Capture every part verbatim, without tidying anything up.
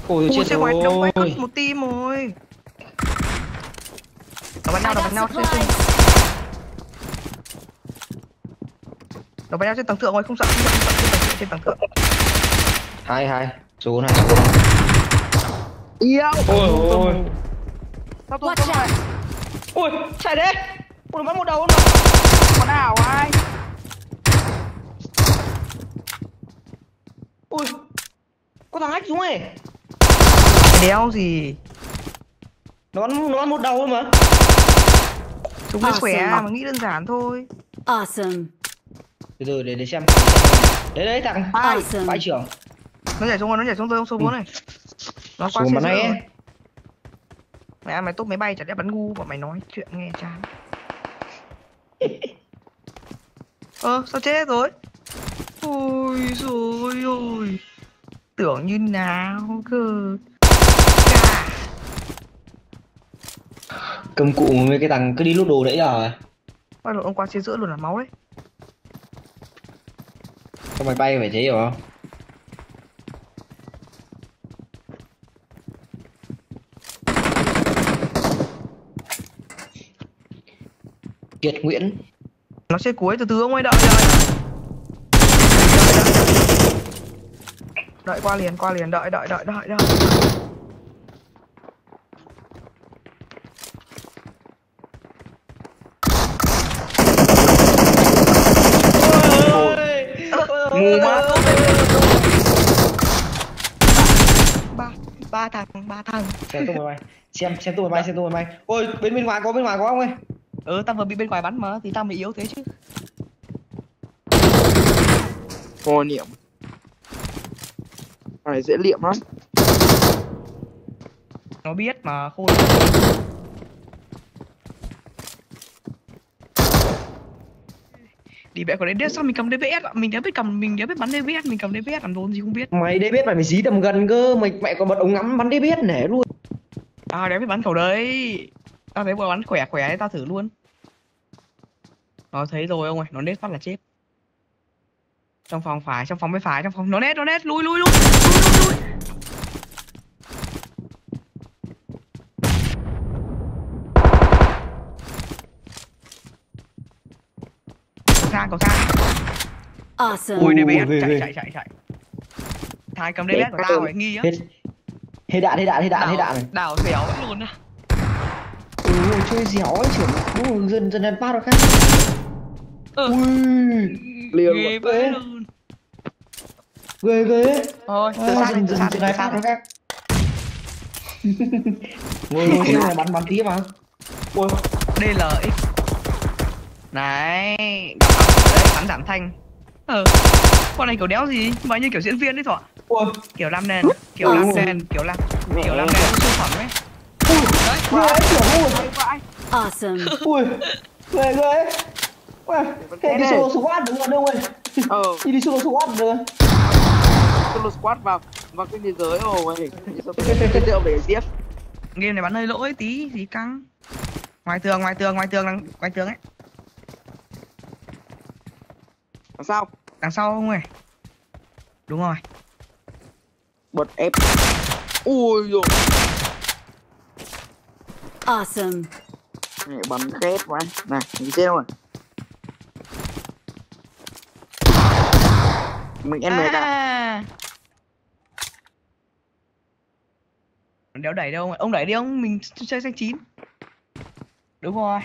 Ôi Ui, chết xe ngoài đông rồi. quay một team rồi. Nó bắn nhau, nó bắn nhau trên trên nó bắn nhau trên tầng thượng rồi, không sợ, không sợ, không sợ, trên tầng thượng, trên tầng thượng. Hai hai, số này, số này. Yêu. Ôi ôi. Sao tôi không phải? Ui, chạy đấy. Ui, bắn một đầu luôn mà. Con nào ai? Ui, có thằng hack xuống ấy. Đéo gì. Nó bắn, nó bắn một đầu thôi mà. Chúng nó khỏe mà nghĩ đơn giản thôi. Awesome. Từ từ để để xem. Đấy đấy thằng Awesome. bãi trưởng. Nó nhảy xuống rồi, nó nhảy xuống tôi số bốn này. Nó qua Xuống xe bắn giữa hay rồi. ấy. Mày ăn mày tốt máy bay chả lẽ bắn ngu, bọn mày nói chuyện nghe chán. Ơ, sao chết rồi? Ôi dồi ôi. Tưởng như nào cơ. Cả. Cầm cụ mấy cái thằng cứ đi lút đồ nãy giờ. Bao giờ ông qua xe giữa luôn là máu đấy. Sao mày bay phải thế rồi? Kiệt Nguyễn. Nó xe cuối, từ từ ông ơi, đợi đợi. Đợi qua liền, qua liền, đợi đợi đợi đợi đợi. Ngu má. Ba ba thằng, ba thằng. Xem tôi mày bay. Xem xem tôi mày bay, xem tôi mày bay. Ôi, bên bên ngoài có bên ngoài có không ơi? Ừ, tao vừa bị bên ngoài bắn mà, thì tao mới yếu thế chứ. Vô niệm. Này dễ liệm lắm. Nó biết mà, khôi. Đi mẹ có đến đê sao mình cầm đê bê ét ạ? Mình đã biết cầm, mình đã biết bắn đê bê ét, mình cầm đê bê ét làm đồn gì không biết. Mày đê biết mày phải dí tầm gần cơ, mày mẹ còn bật ống ngắm bắn đê biết nể luôn. À, đấy biết bắn khẩu đấy. Tao thấy vừa bắn khỏe khỏe đấy, tao thử luôn. Nó thấy rồi ông ơi, nó nết phát là chết. Trong phòng phải, trong phòng bên phải, trong phòng nó nét, nó nét, lui lui lui. Lui lui lui. Cầu thang, cầu thang. Awesome. Ui, đê bê ét Ui, chạy ui. chạy chạy chạy. Thằng cầm đê bê ét của tao phải nghi á. Hết hết đạn, hết đạn, hết đạn, hết đạn này. Đảo xéo ấy luôn á. Ui, chơi dẻo ấy trưởng. Dân dân ăn phát rồi khác. Ừ. Ui, Liều Ghê vậy. vãi luôn. ghê ghê. Thôi, từ À, xa dân từ dân xa dân từ ăn xa phát rồi khác. Ngồi ngồi xem này bắn bắn tí mà. Ui, đê lờ ích. Này, đọc học đấy, bắn giảm thanh. Ờ. Con này kiểu đéo gì, mà như kiểu diễn viên đấy thọ. ui. Kiểu làm nền, kiểu làm nền, kiểu làm kiểu làm nền siêu phẩm ấy. Đấy, Ui, ấy trưởng ui. vãi. Awesome. Ui, ghê ghê. Ui, thế đi solo squad đúng không đâu ơi. Ờ, Đi đi solo squad được. solo squad vào vào cái thế giới rồi. Cái rượu để tiếp. Game này bắn hơi lỗi tí, gì căng. Ngoài tường, ngoài tường, ngoài tường, đằng- ngoài tường ấy. Làm sao? Đằng sau không ơi. Đúng rồi. Bật ép. Ui rồi. Awesome. Mẹ bắn khét quá. Này, nhìn xem rồi. Mình em mệt à? À. Đéo đẩy đâu, ông đẩy đi ông, mình chơi xanh chín. Đúng rồi.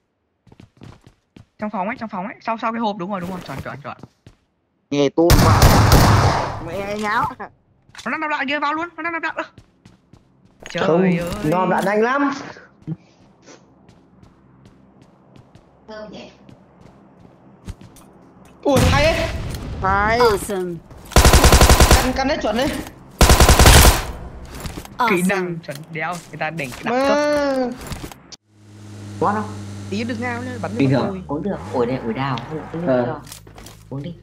Trong phòng ấy, trong phòng ấy, sau sau cái hộp, đúng rồi, đúng rồi, chọn chọn chọn. Nghe tôn vào. Mẹ nháo. Nó đang đạp lại kia vào luôn, nó đang đạp lại. Ơ. Trời Không, ơi. ngon đạn nhanh lắm. Ui, hay ấy. Hay. Awesome. Căn căn đấy chuẩn đấy. Kỹ Awesome. năng chuẩn đéo, người ta đỉnh đặt Mà cấp. Quá không? Tí được ngao nhá, bắn bình được thường. tôi. Uống được, ổi đây, ổi đào, không được, Ờ. ờ. Uống đi.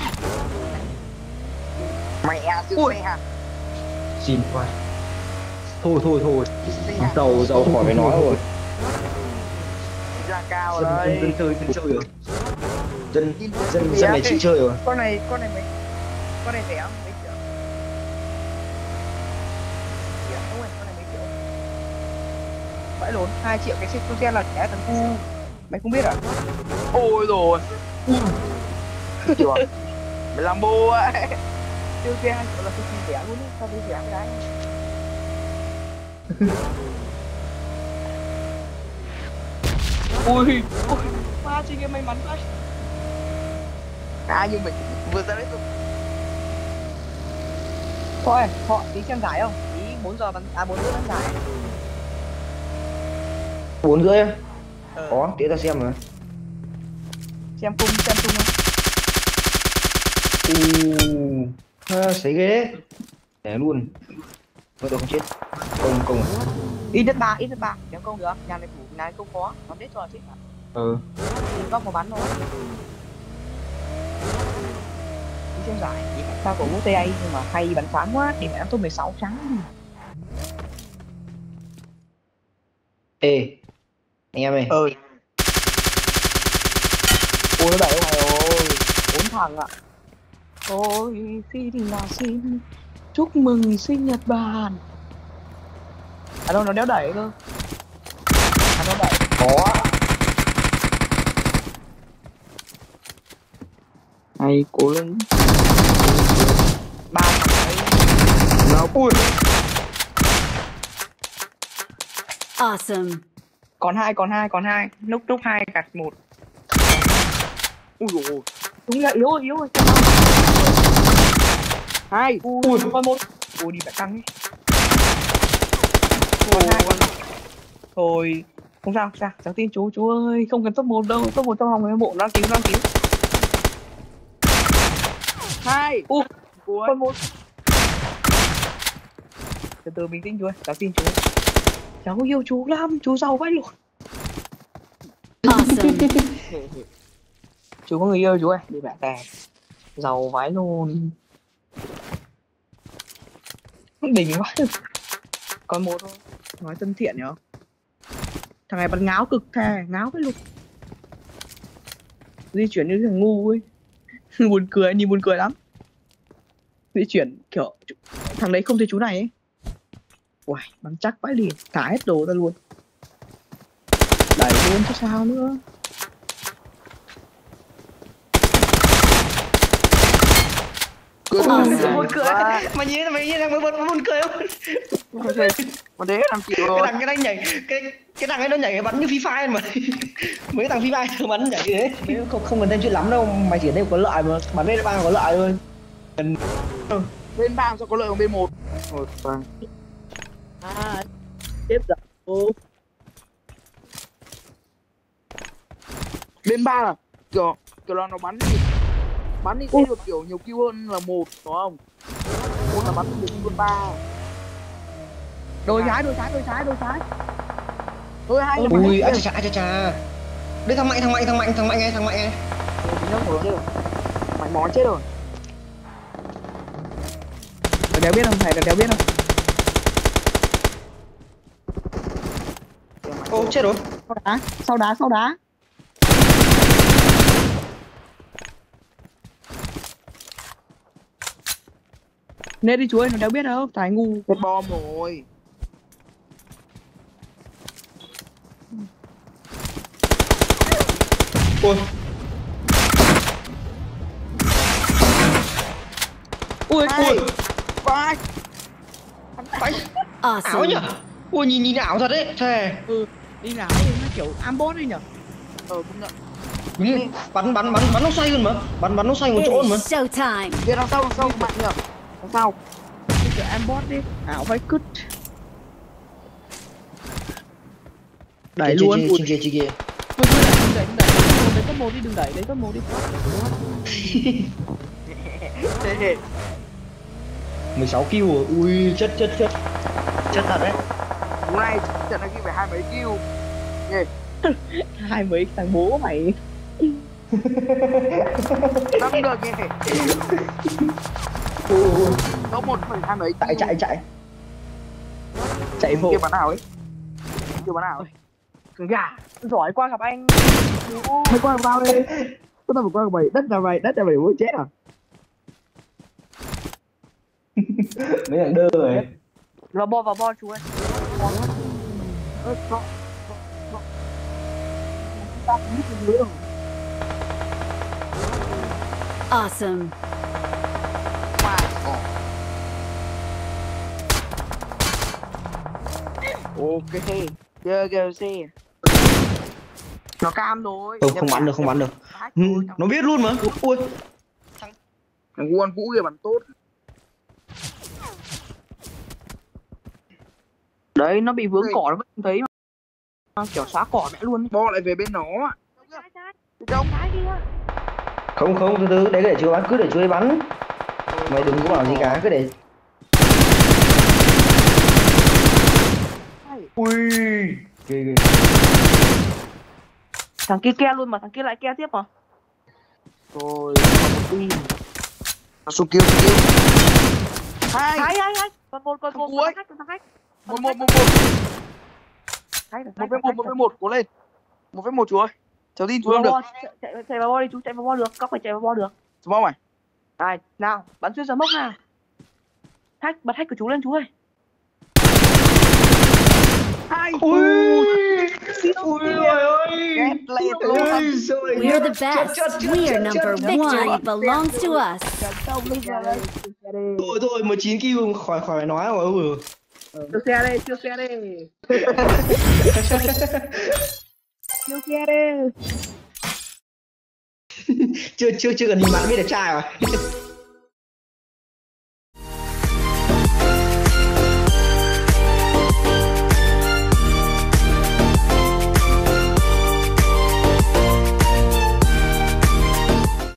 Mẹ siêu Ui. xe hả? Xin quá. Thôi thôi thôi. Dầu dầu khỏi phải nói rồi. Ra cao Dân rồi dân đấy. dân chơi dân chơi rồi. Dân dân dân này chịu chơi rồi. Con này, con này mấy con này rẻ không? Mấy triệu. kìa. Đúng rồi, con này mấy triệu. Vãi lốn, hai triệu cái xe xe là trẻ thằng cu. Mày không biết à? Ôi rồi. Chưa. Mày làm bô ấy. Siêu xe hai triệu là cực kỳ rẻ luôn á, sao với rẻ cái đấy. Ui, ui, ba chị kia may mắn quá. À nhưng mình vừa ra đấy tôi. Thôi, họ tí xem giải không? Tí bốn giờ bắn, à bốn rưỡi bắn giải. Bốn rưỡi á? Ờ, Có, tí ta xem mà. xem cung, xem cung không? U ha, sấy ghê đấy. Để luôn. Mới đâu không chết. Công công. Ít nhất ba, ít nhất ba, nếu không được, nhà này thủ, nhà này không có, nó biết rồi chết à. Ừ. Tìm góc mà bắn thôi. Đi xem giải, chỉ phải sao của u tê a nhưng mà hay bắn phán quá, điểm em top mười sáu trắng. Ê, anh em ơi. Ừ. Ôi nó đẩy ngoài ơi, bốn thằng ạ. Tôi xin là xin chúc mừng sinh nhật bạn. À đâu nó đéo đẩy cơ. À nó đẩy. Có. Hay cố lên. Ba thằng đấy. Nào, ui. Awesome. Còn hai, còn hai, còn hai. Núp núp hai gạt một. Ui rồi. Đúng là yếu rồi, yếu rồi. Hai. Ui, còn một. Ui đi phải căng đi. Còn hai, còn thôi không sao, không sao, cháu tin chú, chú ơi, không cần top một đâu, top một trong vòng người hâm mộ, nó cứu, nó cứu. Hai. U, Cuối. còn một. Từ từ bình tĩnh chú ơi, cháu tin chú. Cháu yêu chú lắm, chú giàu vãi luôn. Awesome. Chú có người yêu chú ơi, đi bạn bè. Giàu vãi luôn. Đỉnh quá. Còn một thôi, nói thân thiện nhở. Thằng này bắn ngáo cực thề, ngáo với lục. Di chuyển như thằng ngu ấy. Buồn cười, nhìn buồn cười lắm. Di chuyển kiểu thằng đấy không thấy chú này ấy. Uầy, bắn chắc vãi liền, thả hết đồ ra luôn. Đẩy luôn chứ sao nữa. Cười Ờ, cười. Buồn cười. Mà nhìn mày nhìn thằng mới buồn buồn cười không? Mà thế làm chịu Cái rồi. thằng cái thằng nhảy cái cái thằng ấy nó nhảy bắn như Free Fire mà. Mấy thằng Free Fire bắn nhảy thế. Không, không cần thêm chuyện lắm đâu, mày chỉ đây có lợi mà, bắn lên ba có lợi thôi. Bên ba sao có lợi bằng bên một. Rồi, vâng. À, tiếp rồi. Bên ba là kiểu kiểu là nó bắn thì bắn thì sẽ được kiểu nhiều kill hơn là một, đúng không? Một là bắn được kill hơn ba. Đôi trái, đôi trái, đôi trái, đôi trái. Thôi hai là bắn Ui, hết ai kia. chà chà chà. Đây thằng mạnh, thằng mạnh, thằng mạnh, thằng mạnh nghe, thằng mạnh nghe. Rồi, tí nữa rồi chứ. Mày món chết rồi. Mày đéo biết không? Thầy đéo biết không? Ô, chết rồi. Sau đá, sau đá, sau đá. Nên đi chú ơi, nó đéo biết đâu, tài ngu. Chết bom rồi. Ui. Ui, Hai. ui, Vai. Bánh. Ảo Awesome. nhỉ? Ui, nhìn nhìn ảo thật đấy, thề. ừ, đi nào thì nó kiểu ambot đi nhở. Ờ cũng nhận. Đúng rồi. Bắn bắn bắn bắn nó xoay luôn mà. Bắn bắn nó xoay một It chỗ mà. is showtime. Kia đằng sau đằng sau mạnh nhỉ. Đằng sau. Đi kiểu ambot đi, ảo vai cứt. Đẩy Kia, luôn. kia, Ui, kia, kia, kia, kia. thôi thôi đừng đẩy, đừng đẩy, đừng đẩy top một đi, đừng đẩy, đấy top một đi. mười sáu kill rồi. Ui, chất chất chất. Chất thật đấy. Hôm nay trận này ghi phải hai mấy kill. Hai mấy thằng bố mày. Đâm được nhỉ. Ui, ui, ui. Có một phải hai mấy Chạy kill. chạy chạy. Chạy vô. Kia bắn nào ấy. Kia bắn nào ấy. Gà, giỏi quá gặp anh. Mày qua vào đây. Tôi tao qua mày, đất là mày, đất là mày muốn chết à? Mấy thằng đơ rồi. Vào bo vào bo chú ơi. Ơ có. Ta không biết gì nữa. Awesome. Mà. Ok. Chơi kìa xe. Nó cam rồi. Không, không bắn được, không bắn được. Ừ, nó biết luôn mà. Ui. Thằng Quân Vũ kia bắn tốt. Đấy nó bị vướng cỏ nó vẫn không thấy mà. Kiểu xóa cỏ mẹ luôn. Bo lại về bên nó. Trong cái kia. Không không, từ từ, đấy để chưa bắn, cứ để chú ấy bắn. Mày đừng có bảo gì cả, cứ để. Ui. Ghê ghê. Thằng kia ke luôn mà, thằng kia lại ke tiếp mà. Rồi, số kill, số kill. Hai, hai, hai, hai. Còn một, còn một, còn khách, còn khách. Một, một, một, một. Một với một, một với một, cố lên. Một với một chú ơi. Cháu tin chú không được. Chạy, chạy vào bo đi chú, chạy vào bo được, các phải chạy vào bo được. Smoke mày. Này, nào, bắn xuyên smoke nào. Hack, bật hack của chú lên chú ơi. Hai. Ui. Ui ơi ơi. We're the best. We are number one. It belongs to us. Thôi thôi, mười chín kill khỏi khỏi nói rồi. Chiêu xe đây, chiêu xe đây. Chiêu xe đây. chưa chưa chưa cần nhìn mặt biết đẹp trai rồi.